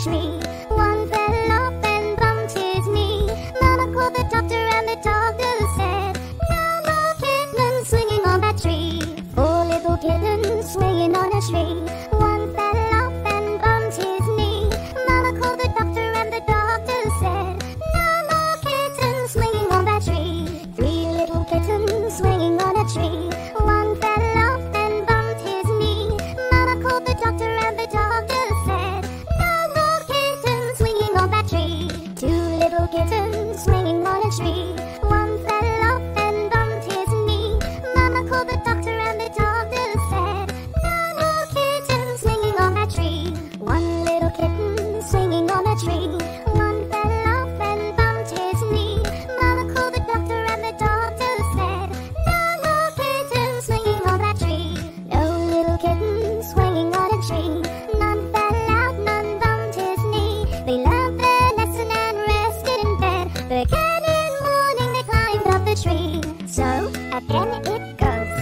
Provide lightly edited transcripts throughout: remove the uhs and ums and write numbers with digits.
tree. One fell off and bumped his knee. Mama called the doctor and the doctor said, "No more kittens swinging on that tree." Four little kittens swinging on a tree. One fell off and bumped his knee. Mama called the doctor and the doctor said, "No more kittens swinging on that tree." Three little kittens swinging on a tree. One fell off and bumped his knee. Mama called the doctor and the doctor said, "No more kittens swinging on that tree." Two little kittens swinging on a tree. One fell off and bumped his knee. Mama called the doctor and the doctor said, "No more kittens swinging on that tree." One little kitten swinging on a tree. One fell off and bumped his knee. Mama called the doctor and the doctor said, "No more kittens swinging on that tree." No little kitten swinging on a tree. None fell out, none bumped his knee. They learned their lesson and rested in bed. But again in morning they climbed up the tree. So again it goes.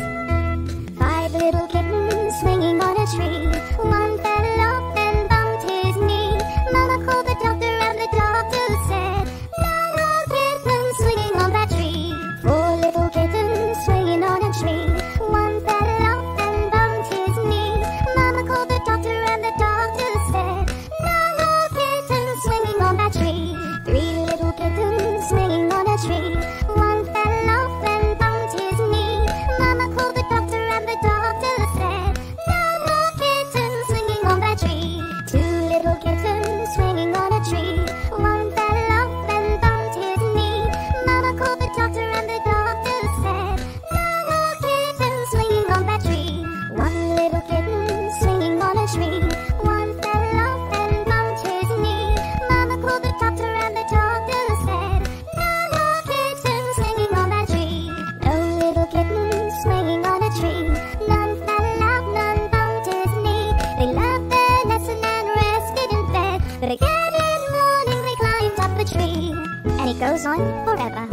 Five little kittens swinging on a tree. One fell off and bumped his knee. Mama called the doctor and the doctor said, "No more kittens swinging on that tree." Four little kittens swinging on a tree. One fell off and bumped his knee. Mama called the doctor and the doctor said, "No more kittens swinging on that tree." Three little kittens swinging on a tree. One fell off and bumped his knee. Mama called the doctor and the doctor said, "No more kittens swinging on that tree." Two little kittens swinging on a tree. One fell off and bumped his knee. Mama called the doctor and the doctor said, "No more kittens swinging on that tree." One little kitten swinging on a tree. One fell off and bumped his knee. Mama called the doctor and the doctor said, "No more kittens swinging on that tree." No little kitten swinging on a tree. None fell out, none bumped his knee. They learned their lesson and rested in bed. But again in morning they climbed up the tree. And it goes on forever.